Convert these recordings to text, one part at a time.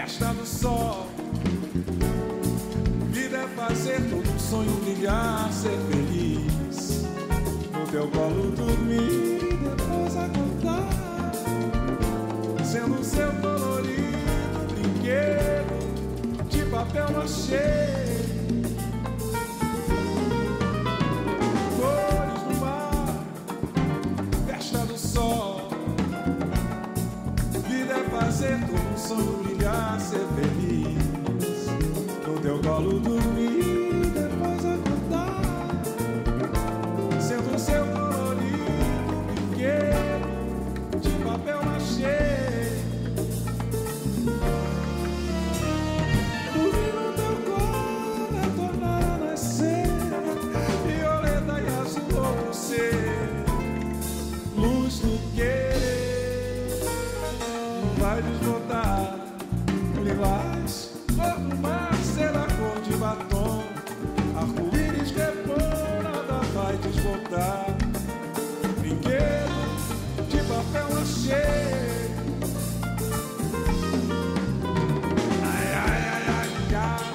festa do sol. Vida é fazer todo um sonho brilhar, ser feliz. No teu colo dormir, depois acordar, sendo seu colorido brinquedo de papel machê. Cores no mar, festa do sol. Vida é fazer todo um sonho brilhar, ser feliz. No teu colo dormir, depois acordar, sendo seu colorido brinquedo de papel machê. Dormir no teu colo é tornar a nascer violeta e azul ou você, luz do querer. Vai desbotar lilás, cor do mar, ser a cor de batom. Arco-íris que é bom, nada vai desbotar. Brinquedo de papel machê. Ai, ai, ai, ai, ai.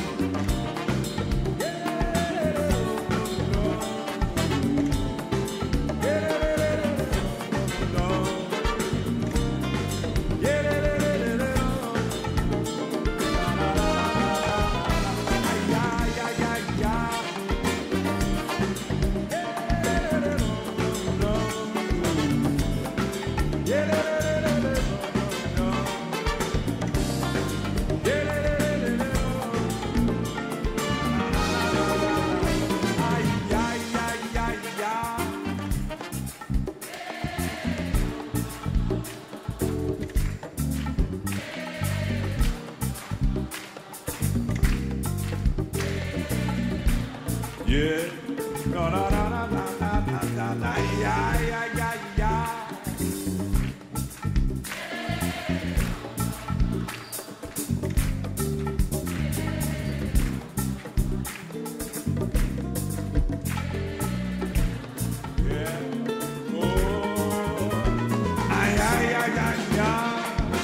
Yeah, no, no, no, no, no, no, no, no, yeah, yeah, yeah, yeah. Yeah, oh, ay, ay, ay, ay, ay.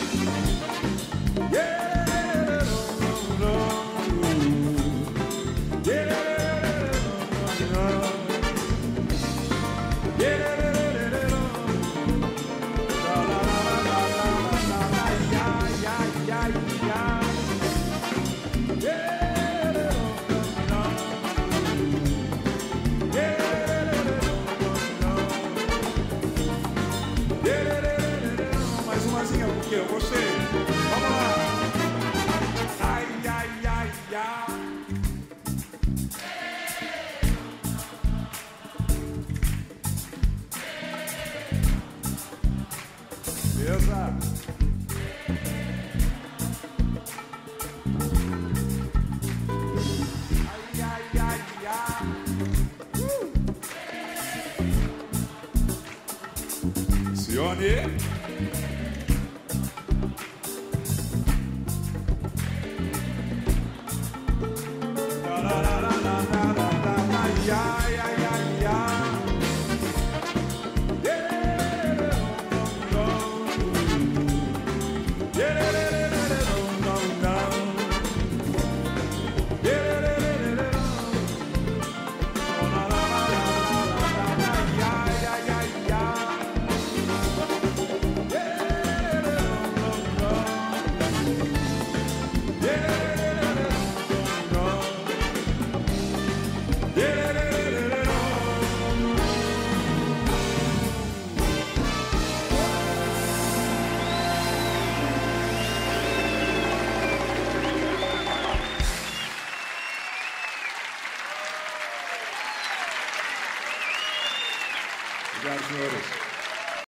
Yeah, no, no, no. Yeah. Mais umazinha porque eu gostei. Vamos lá. Ai, ai, ai, ai. Beleza? Ai, ai, ai, ai. Sione. Ai, ai, ai, ai. Obrigado, senhores.